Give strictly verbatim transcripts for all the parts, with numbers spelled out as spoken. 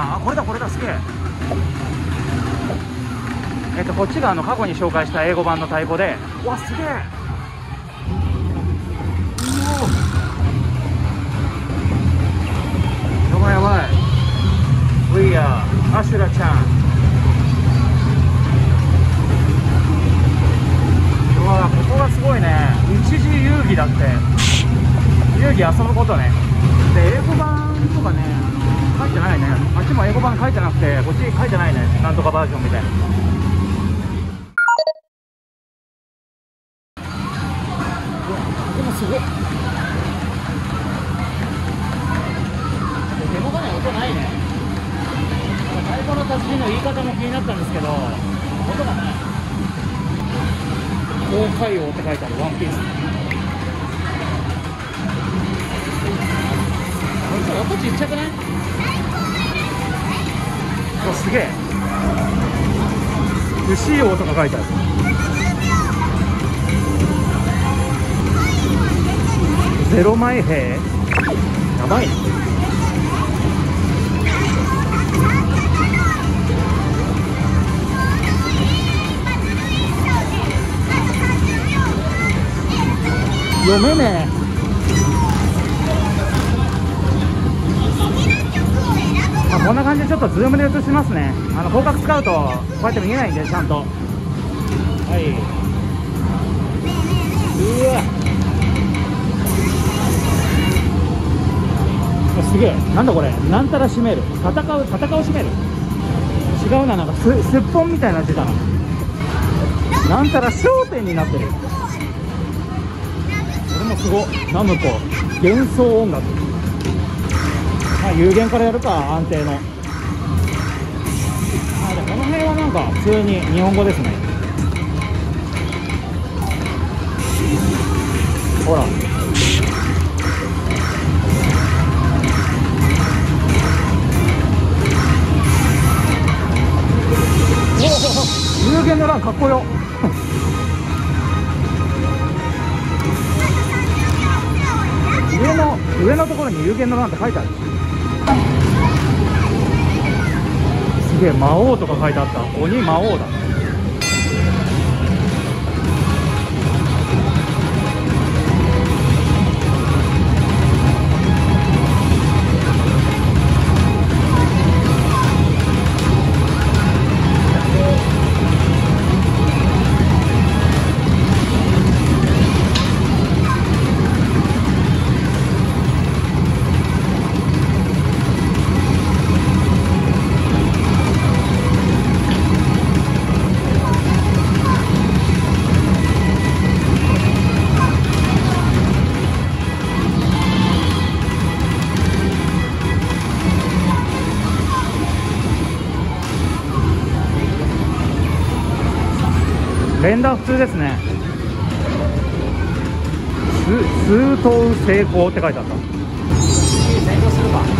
な。あ、これだこれだ、すげえ。えっとこっちがあの過去に紹介した英語版のタイ語で、うわすげえ。やばいやばい。We are アシュラちゃん。うわここがすごいね。一時遊戯だって。遊戯遊ぶことね。で英語版とかね書いてないね。あっちも英語版書いてなくて、こっち書いてないね。なんとかバージョンみたいな。でもすごい。手元に音ないね。太鼓の達人の言い方も気になったんですけど、音がない。公海王って書いてあるワンピース。音ちっちゃくない？おすげえ。牛王とか書いてある。ゼロ枚兵やばいね。読めねえ。あ、こんな感じでちょっとズームで映しますね。あの広角使うとこうやって見えないんで、ちゃんと。はい。うわすげえ。なんだこれ。なんたら締める。戦う、戦う締める。違うな、なんかす、すっぽんみたいな字だな。なんたら焦点になってる。これもすご。ナムコ幻想音楽。まあ有限からやるか、安定の。あ、でこの辺はなんか普通に日本語ですね。ほら。有限の欄かっこよ。上の上のところに有限の欄って書いてある。すげえ、魔王とか書いてあった。鬼魔王だ。連打普通ですね。数頭成功って書いてあった。成功するか。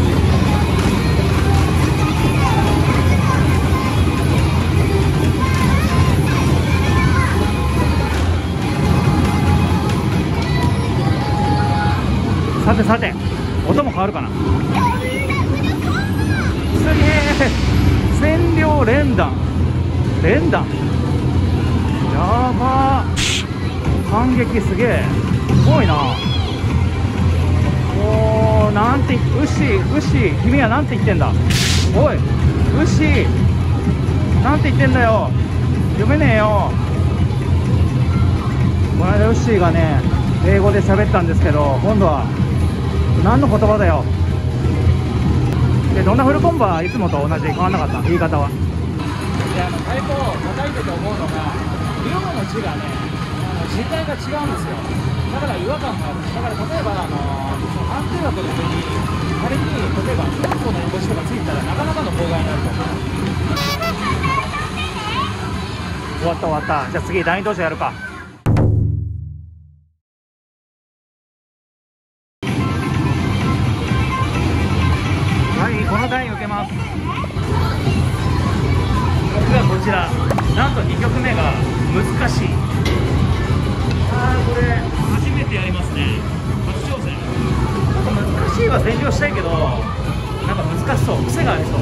さてさて、音も変わるかな。すげえ。占領連弾連弾やばー。反撃すげえ。すごいな。おー、なんて、ウシウシ君はなんて言ってんだ。おいウシなんて言ってんだよ。読めねえよ。この間ウッシーがね英語で喋ったんですけど、今度は何の言葉だよ。でどんなフルコンボはいつもと同じで変わんなかった、言い方は。いや、あの太鼓を叩いてて思うのが、量の字がね、あの字体が違うんですよ。だから違和感がある。だから例えばあの安定枠の上に仮に例えばフロントの横字とかついたらなかなかの妨害になると思う。終わった終わった。じゃあ次第二投手やるか。はい、この台受けます。僕がこちら、なんとにきょくめが難しい。あー、これ初めてやりますね。初挑戦。なんか難しいは占領したいけど、なんか難しそう、癖がありそう。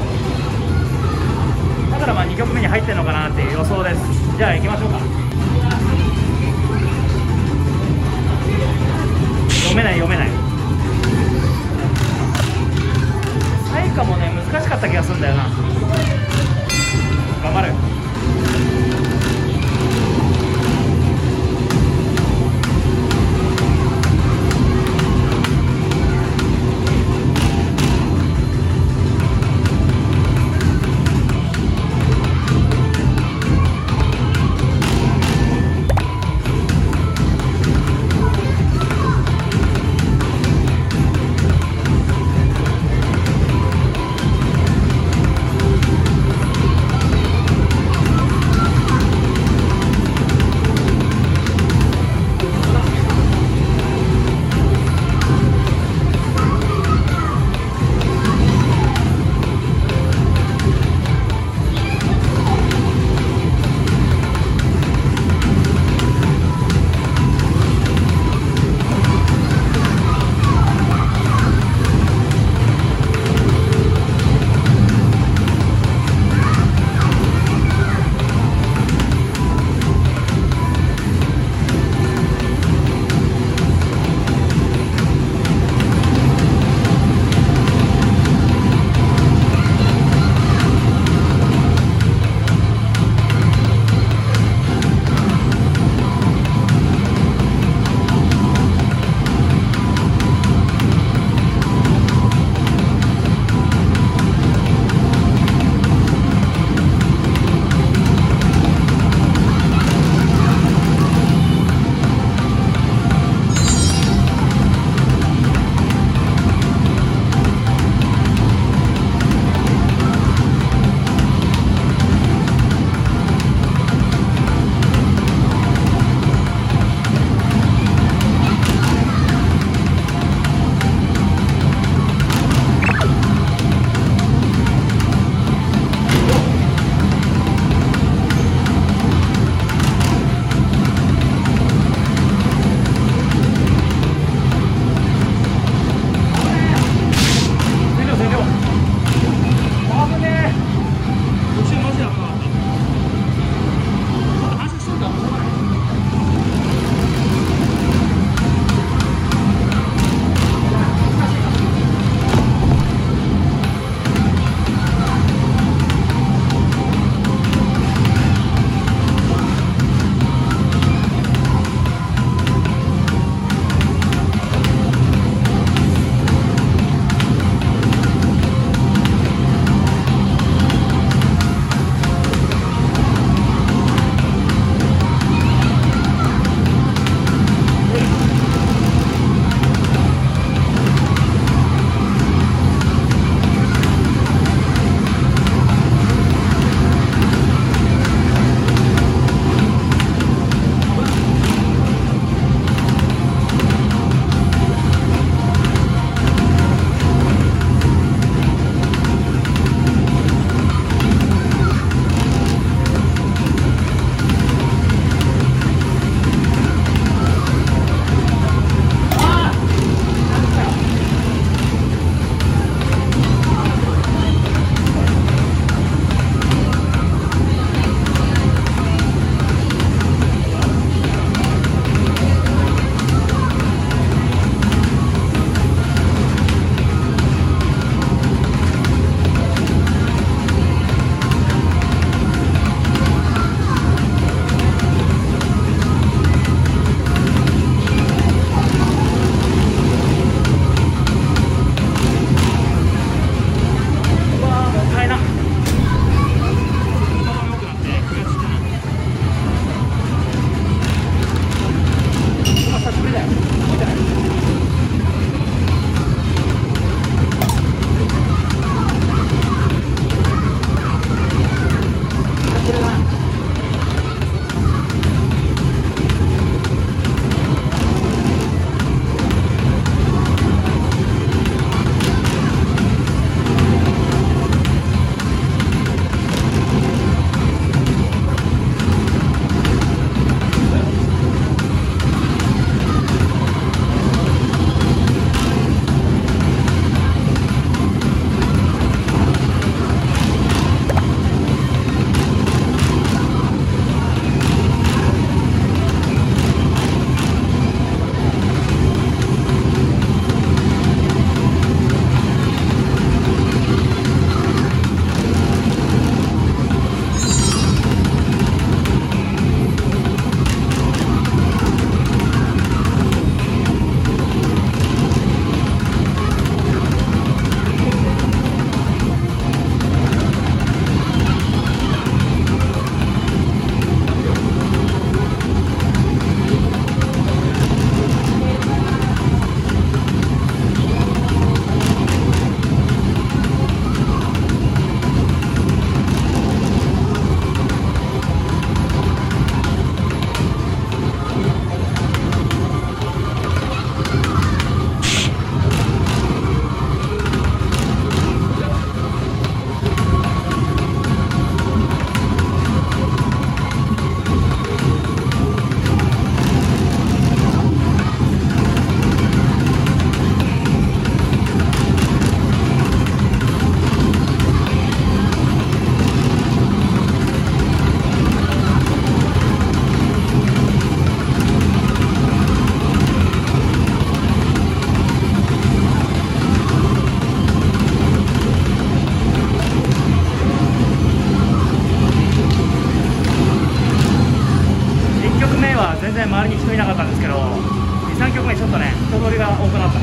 に、さんきょくめちょっとね人通りが多くなった。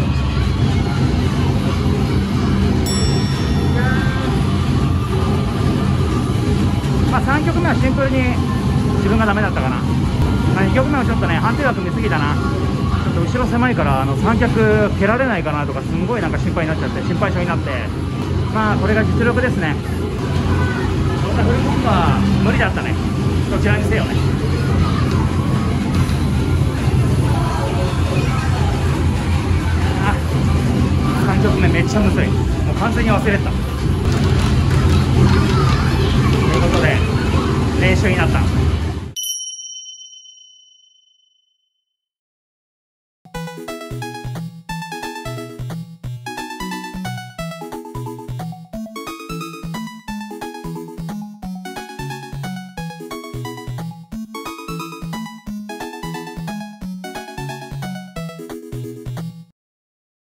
まあさんきょくめはシンプルに自分がダメだったかな。まあ、にきょくめはちょっとね判定額見すぎたな。ちょっと後ろ狭いからあの三脚蹴られないかなとかすんごいなんか心配になっちゃって心配性になって、まあこれが実力ですね。そんなフルコンボは無理だったね、どちらにせよね。あさんきょくめめっちゃむずい、もう完全に忘れてた。ということで練習になった。